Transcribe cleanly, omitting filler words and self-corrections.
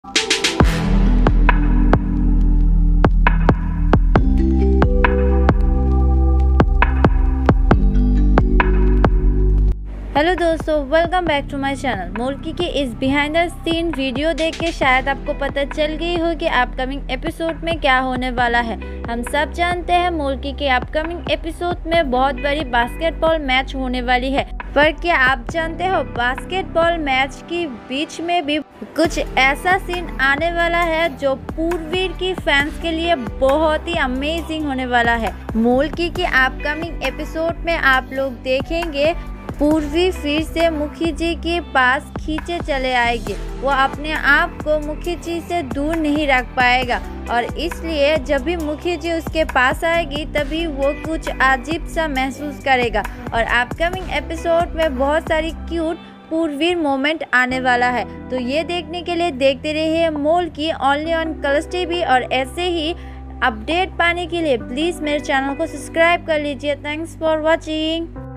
Hello दोस्तों, welcome back to my channel. मूलकी की इस बिहाइंड द सीन वीडियो देख के शायद आपको पता चल गई हो कि अपकमिंग एपिसोड में क्या होने वाला है। हम सब जानते हैं मूलकी के अपकमिंग एपिसोड में बहुत बड़ी बास्केटबॉल मैच होने वाली है। पर क्या आप जानते हो बास्केटबॉल मैच के बीच में भी कुछ ऐसा सीन आने वाला है जो पूर्वीर की फैंस के लिए बहुत ही अमेजिंग होने वाला है। मूलकी के अपकमिंग एपिसोड में आप लोग देखेंगे पूर्वी फिर से मुखी जी के पास खींचे चले आएगी। वो अपने आप को मुखी जी से दूर नहीं रख पाएगा और इसलिए जब भी मुखी जी उसके पास आएगी तभी वो कुछ अजीब सा महसूस करेगा। और अपकमिंग एपिसोड में बहुत सारी क्यूट पूर्वीर मोमेंट आने वाला है। तो ये देखने के लिए देखते रहिए मूलकी ओनली ऑन कलर्स टीवी। और ऐसे ही अपडेट पाने के लिए प्लीज़ मेरे चैनल को सब्सक्राइब कर लीजिए। Thanks for watching.